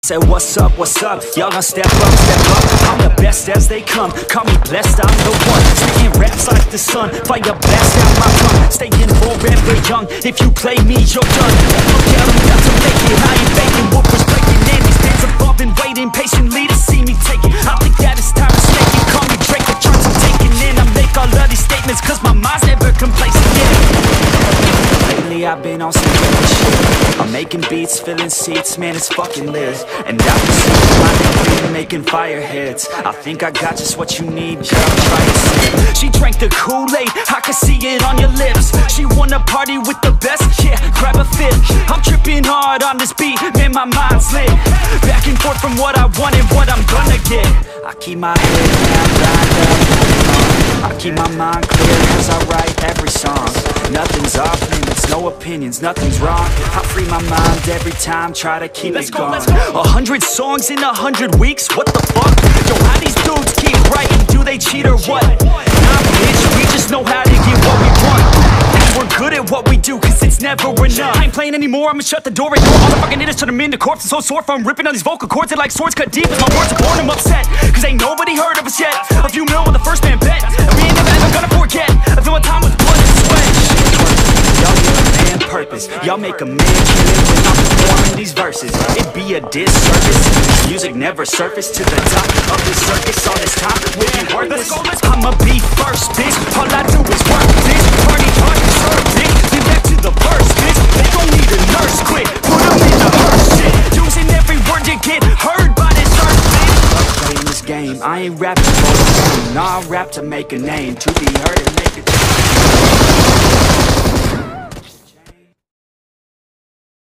Say what's up, y'all gonna step up, I'm the best as they come, call me blessed, I'm the one, spitting raps like the sun, fire blast out my tongue, staying forever young, if you play me, you're done, look out, I'm about to make it, I ain't faking, what was breaking, and these fans above and waiting patiently to see me take it, I think that it's time to snake it, call me Drake, the charts I'm taking in, I make all of these statements, cause my mind's never complacent, lately I've been on some different shit, I'm making beats, filling seats, man it's fucking lit. And I've been sitting by the green, making fire hits. I think I got just what you need, girl, try to sip. She drank the Kool-Aid, I could see it on your lips. She wanna party with the best, yeah, grab a fit. I'm tripping hard on this beat, man, my mind's lit. Back and forth from what I want and what I'm gonna get. I keep my head down, grind up, I keep my mind clear as I write every song. Nothing's off limits, no opinions, nothing's wrong. I free my mind every time, try to keep it going. 100 songs in 100 weeks, what the fuck? Yo, how these dudes keep writing, do they cheat or what? Nah bitch, we just know how to get what we want. And we're good at what we do, cause it's never enough. I ain't playing anymore, I'ma shut the door and all the fucking hitters turn them into corpses. So sore from ripping on these vocal cords, they like swords cut deep as my words are born, I'm upset. Cause ain't nobody heard of us yet. A few mil with the first man bet, and we ain't never gonna forget. I feel my time with blood and sweat. Y'all give a man purpose, y'all make a man kill it when I'm performing these verses. It'd be a disservice if music never surfaced to the top of the circus. All this time will be worthless. I'ma be first, bitch. All I do is work, bitch. Party hard and serve, bitch. Then back to the verse, bitch. They gon' need a nurse quick. Put them in the hearse shit. Using every word to get heard by this earth, bitch. Playing this game, I ain't rapping for the fame. Nah, I rap to make a name, to be heard.